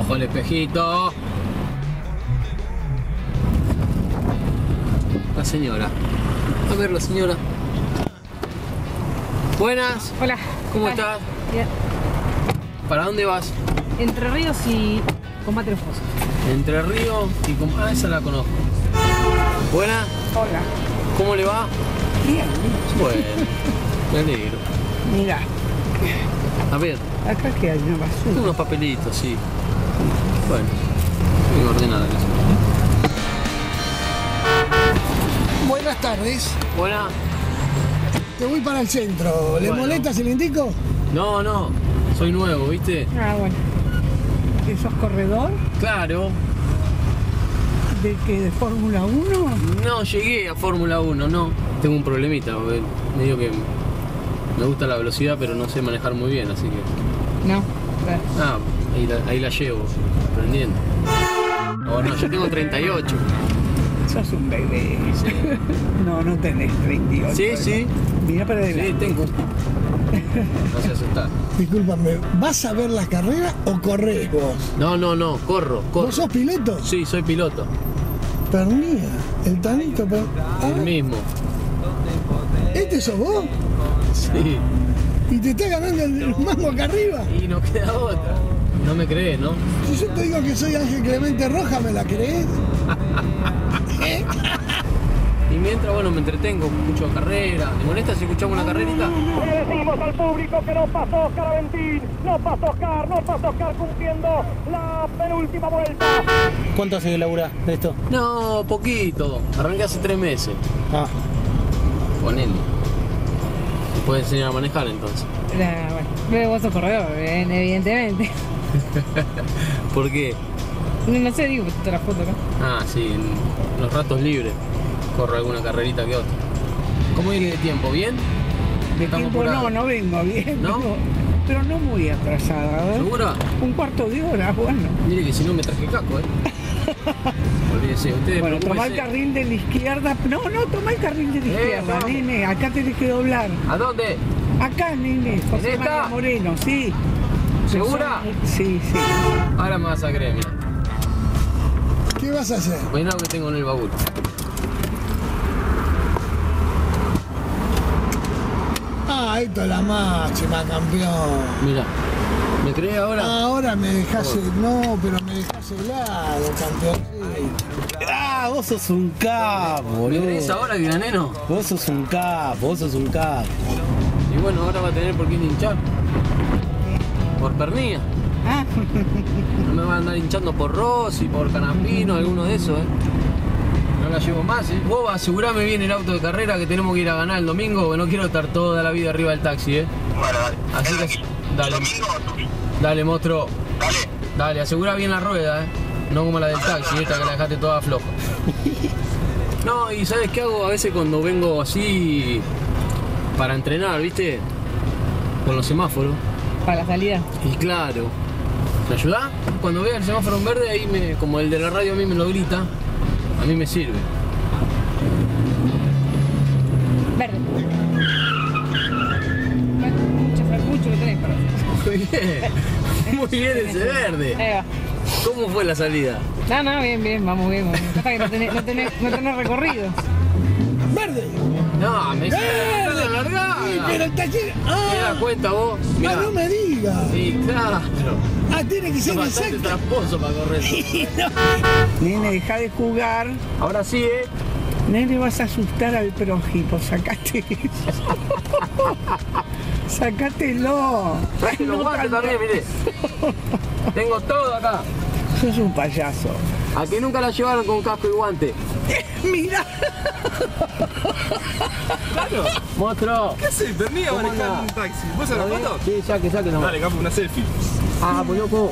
Ojo al espejito. La señora. A ver, la señora. Buenas. Hola. ¿Cómo estás? Bien. ¿Para dónde vas? Entre Ríos y Combate los Pozos. Entre Ríos y... Ah, esa la conozco. Buenas. Hola. ¿Cómo le va? Bien. Bueno, me alegro. Mira, A ver, acá que hay una basura. unos papelitos, sí. Bueno, muy ordenada la señora. Buenas tardes, Buena. te voy para el centro. ¿Le Bueno. molesta si le indico? No, no, soy nuevo, ¿viste? Ah, bueno. ¿Que sos corredor? Claro, ¿De qué? ¿De Fórmula 1? no llegué a Fórmula 1, no. Tengo un problemita, porque medio que me gusta la velocidad, pero no sé manejar muy bien, así que... No. Ah, ahí la llevo, aprendiendo. Oh, no, yo tengo 38. Sos un bebé. Sí, No, no tenés 38. sí. Sí, Mira para adelante. tengo. No se asustar. Discúlpame, ¿vas a ver la carrera o corres vos? No, corro. ¿Vos sos piloto? Sí, soy piloto. Pernía, el tanito. El mismo. ¿Este sos vos? Sí. ¿Y te está ganando el mango acá arriba? Y no queda otra. No me crees, ¿no? Si yo te digo que soy Ángel Clemente Roja, ¿me la crees? ¿Eh? Y mientras, bueno, me entretengo, escucho carrera. ¿Te molesta si escuchamos una carrerita? Le decimos al público que no pasó Oscar Aventín, no pasó Oscar cumpliendo la penúltima vuelta. ¿Cuánto hace que laburás de esto? No, poquito. Arranqué hace 3 meses. Ah, Ponele. ¿Te puedes enseñar a manejar entonces? Bueno, pero vos sos corredor, evidentemente. ¿Por qué? No sé, digo, te la foto acá. Ah, sí, en los ratos libres corro alguna carrerita que otra. ¿Cómo viene de tiempo? ¿Bien? De Estamos tiempo apurados. no vengo bien. ¿No? Pero no muy atrasada, ¿verdad? ¿Segura? Un cuarto de hora, bueno. Mire que si no me traje casco, Olvídese, ustedes Bueno, toma el preocúpense. carril de la izquierda. No, toma el carril de la izquierda, vamos. nene. Acá tenés que doblar. ¿A dónde? Acá, nene. José esta? María Moreno, sí. ¿Segura? Sí, sí. Ahora me vas a creer, mira. ¿Qué vas a hacer? Mirá lo que tengo en el baúl. Ah, esto es la máxima, campeón. Mira. ¿Me crees ahora? Ahora me dejás... No, pero me dejás helado, campeón. Sí. ah, vos sos un capo, ¿Me crees boludo. ahora, graneno? Vos sos un capo, vos sos un capo. Y bueno, ahora va a tener por qué hinchar. Por pernilla. Ah, No me van a andar hinchando por Rossi, por Canapino, alguno de esos, No la llevo más, Vos asegurame bien el auto de carrera que tenemos que ir a ganar el domingo, que no quiero estar toda la vida arriba del taxi, Bueno, dale. Así que, dale. Domingo, Dale, monstruo. dale. Dale, asegura bien la rueda, No como la del taxi, esta que la dejaste toda floja. No, y ¿sabes qué hago? A veces cuando vengo así para entrenar, ¿viste? Con los semáforos. para la salida. Y claro, ¿me ayuda? Cuando vea el semáforo en verde, ahí como el de la radio a mí me lo grita, a mí me sirve. Verde. Bueno, mucho que tenés para hacer. Muy bien, muy bien ese verde. Ahí va. ¿Cómo fue la salida? No, bien, vamos bien. Pasa que no tenés recorrido. ¡Verde! No, me ¡Verde! largada. Sí, pero el taxi... ¿Te das ¡Ah! cuenta vos? Ah, Mirá. no me digas. Sí, claro. Ah, tiene que Es ser bastante exacto. tramposo para correr. Nene, deja de jugar. Ahora sí, Nene, vas a asustar al prójimo. Sacate eso. Sácatelo. Traje los guantes también, miré. Tengo todo acá. Sos un payaso. ¿A que nunca la llevaron con casco y guante? Mira. Claro. Monstruo. ¿Qué haces? Pernilla ¿Cómo manejando andás? un taxi. ¿Vos sacás ¿Está bien? foto? Sí, saque nomás. Dale, capo, una selfie. Ah, pues loco.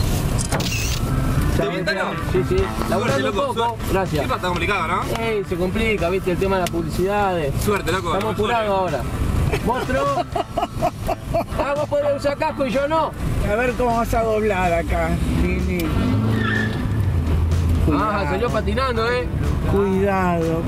¿Te ventana? Sí, sí. Suerte, Laburando un loco, poco. suerte. Gracias. Sí, está complicado, ¿no? Ey, se complica, viste, el tema de las publicidades. Suerte, loco. Estamos apurados ahora. Monstruo. Ah, vos podés usar casco y yo no. A ver cómo vas a doblar acá, nene. Ah, salió patinando, Cuidado.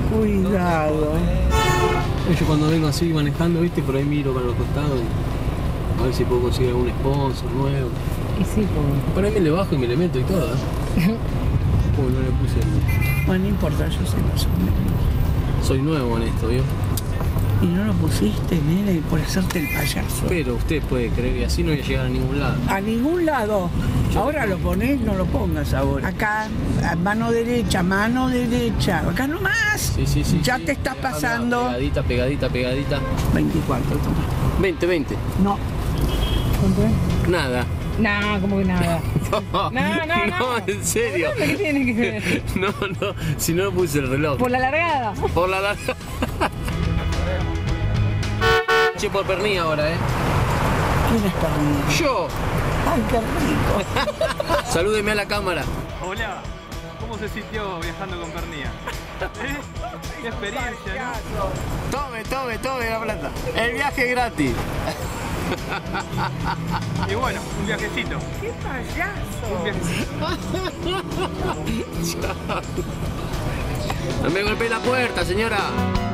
Yo cuando vengo así manejando, viste, por ahí miro para los costados y a ver si puedo conseguir algún sponsor nuevo. Y sí, pues. Por ahí me le bajo y me le meto y todo. Uy, no le puse el... Bueno, no importa, yo sé más o menos. Soy nuevo en esto, ¿vio? Y no lo pusiste, nene, por hacerte el payaso. Pero usted puede creer que así no voy a llegar a ningún lado. A ningún lado. Ahora lo pones, no lo pongas ahora. Acá, mano derecha, mano derecha. Acá nomás. Sí, sí, sí. Ya sí. te estás pasando. Pegadita, pegadita, pegadita. 24, toma. 20, 20. No. ¿Cuánto es? Nada. No, como que nada. No, No, en serio. ¿Qué tiene que ver? No, no, si no puse el reloj. Por la largada. Por la larga. Che, por pernilla ahora, ¿Quién es Pernilla? Yo. Ay, qué rico. Salúdeme a la cámara. Hola, ¿cómo se sintió viajando con Pernilla? Qué experiencia, ¿no? Tome la plata. El viaje es gratis. Y bueno, un viajecito. ¡Qué payaso! Un viajecito. No me golpeé la puerta, señora.